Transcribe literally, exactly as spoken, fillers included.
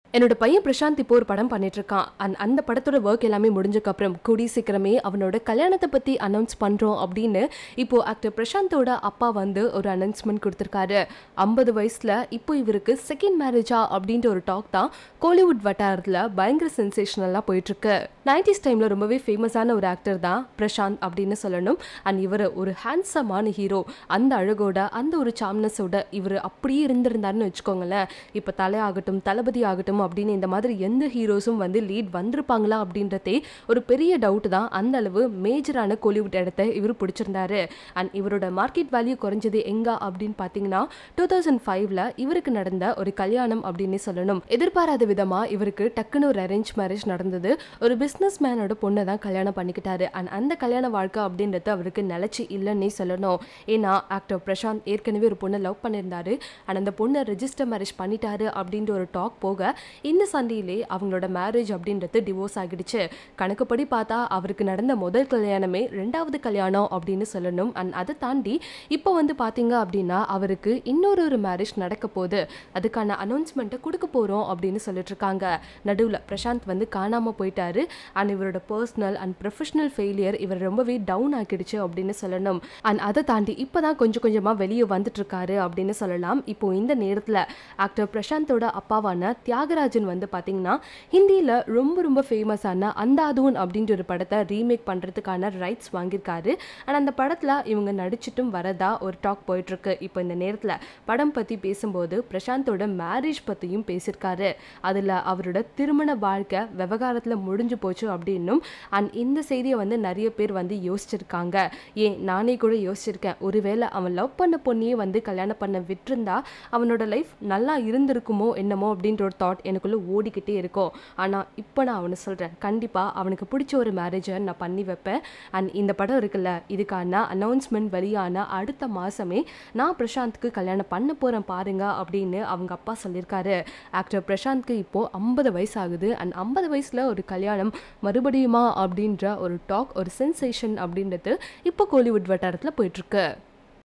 என்னோட பையன் பிரசாந்த் இப்போ ஒரு படம் பண்ணிட்டு இருக்கான். அண்ட் அந்த படத்தோட ஒர்க் எல்லாமே முடிஞ்சக்கு அப்புறம் கூடி சீக்கிரமே அவனோட கல்யாணத்தை பத்தி அனௌன்ஸ் பண்றோம் அப்படின்னு இப்போ ஆக்டர் பிரசாந்தோட அப்பா வந்து ஒரு அனௌன்ஸ்மெண்ட் கொடுத்திருக்காரு. ஐம்பது வயசுல இப்போ இவருக்கு செகண்ட் மேரேஜா அப்படின்ற ஒரு டாக் தான் கோலிவுட் வட்டாரத்துல பயங்கர சென்சேஷனலா போயிட்டு இருக்கு. நைன்டிஸ் டைம்ல ரொம்பவே ஃபேமஸான ஒரு ஆக்டர் தான் பிரசாந்த் அப்படின்னு சொல்லணும். அண்ட் இவர் ஒரு ஹேண்ட்ஸமான ஹீரோ. அந்த அழகோட அந்த ஒரு சாம்னஸோட இவர் அப்படியே இருந்திருந்தாருன்னு வச்சுக்கோங்களேன். இப்போ தலை ஆகட்டும் தளபதி ஆகட்டும் அப்படின்னு இந்த மாதிரி எந்த ஹீரோஸும் வந்து லீட் வந்திருப்பாங்களா அப்படின்றதே ஒரு பெரிய டவுட் தான். அந்த அளவு மேஜரான கோலிவுட் இடத்தை இவர் பிடிச்சிருந்தாரு. அண்ட் இவரோட மார்க்கெட் வேல்யூ குறைஞ்சது எங்க அப்படின்னு பாத்தீங்கன்னா டூ தௌசண்ட் ஃபைவ்ல இவருக்கு நடந்த ஒரு கல்யாணம் அப்படின்னு சொல்லணும். எதிர்பாராத விதமா இவருக்கு டக்குன்னு ஒரு அரேஞ்ச் மேரேஜ் நடந்தது. ஒரு பிசினஸ் மேனோட பொண்ணை தான் கல்யாணம் பண்ணிக்கிட்டாரு. அண்ட் அந்த கல்யாண வாழ்க்கை அப்படின்றது அவருக்கு நிலைச்சு இல்லைன்னே சொல்லணும். ஏன்னா ஆக்டர் பிரசாந்த் ஏற்கனவே ஒரு பொண்ணை லவ் பண்ணியிருந்தாரு. அண்ட் அந்த பொண்ணை ரெஜிஸ்டர் மேரேஜ் பண்ணிட்டாரு அப்படின்ற ஒரு டாக் போக இந்த சண்டையிலே அவங்களோட மேரேஜ் அப்படின்றது டிவோர்ஸ் ஆகிடுச்சு. கணக்குப்படி பார்த்தா அவருக்கு நடந்த முதல் கல்யாணமே ரெண்டாவது கல்யாணம் அப்படின்னு சொல்லணும். அண்ட் அதை தாண்டி இப்போ வந்து பார்த்தீங்க அப்படின்னா அவருக்கு இன்னொரு ஒரு மேரேஜ் நடக்க போகுது. அதுக்கான அனௌன்ஸ்மெண்ட்டை கொடுக்க போகிறோம் அப்படின்னு சொல்லிட்டு இருக்காங்க. நடுவில் பிரசாந்த் வந்து காணாமல் போயிட்டாரு. அண்ட் இவரோட பர்சனல் அண்ட் ப்ரொஃபஷனல் ஃபெயிலியர் இவர் ரொம்பவே டவுன் ஆக்கிடுச்சு அப்படின்னு சொல்லணும். அண்ட் அதை தாண்டி இப்போ தான் கொஞ்சம் கொஞ்சமாக வெளியே வந்துட்டு இருக்காரு அப்படின்னு சொல்லலாம். இப்போ இந்த நேரத்தில் ஆக்டர் பிரசாந்தோட அப்பாவான தியாகராஜன் வந்து பாத்தீங்கன்னா ஹிந்தியில ரொம்ப ரொம்ப ஃபேமஸான அந்தாதூன் அப்படின்ற ஒரு படத்தை ரீமேக் பண்றதுக்கான ரைட்ஸ் வாங்கியிருக்காரு. அண்ட் அந்த படத்துல இவங்க நடிச்சிட்டும் வரதா ஒரு டாக் போயிட்டு இருக்கு. இப்போ இந்த நேரத்துல படம் பத்தி பேசும்போது பிரசாந்தோட மேரேஜ் பத்தியும் பேசியிருக்காரு. அதுல அவரோட திருமண வாழ்க்கை விவகாரத்துல முடிஞ்சு போச்சு அப்படின்னும். அண்ட் இந்த செய்தியை வந்து நிறைய பேர் வந்து யோசிச்சிருக்காங்க. ஏன் நானே கூட யோசிச்சிருக்கேன். ஒருவேளை அவன் லவ் பண்ண பொண்ணையே வந்து கல்யாணம் பண்ண விட்டுருந்தா அவனோட லைஃப் நல்லா இருந்திருக்குமோ என்னமோ அப்படின்ற ஒரு தாட் எனக்குள்ள ஓடிக்கிட்டே இருக்கும். ஆனால் இப்போ நான் அவனை சொல்கிறேன், கண்டிப்பாக அவனுக்கு பிடிச்ச ஒரு மேரேஜை நான் பண்ணி வைப்பேன். அண்ட் இந்த படம் இருக்குல்ல, இதுக்கான அனௌன்ஸ்மெண்ட் வெளியான அடுத்த மாதமே நான் பிரசாந்த்க்கு கல்யாணம் பண்ண போகிறேன் பாருங்க அப்படின்னு அவங்க அப்பா சொல்லியிருக்காரு. ஆக்டர் பிரசாந்த்க்கு இப்போது ஐம்பது வயசு ஆகுது. அண்ட் ஐம்பது வயசில் ஒரு கல்யாணம் மறுபடியுமா அப்படின்ற ஒரு டாக், ஒரு சென்சேஷன் அப்படின்றது இப்போ கோலிவுட் வட்டாரத்தில் போயிட்டுருக்கு.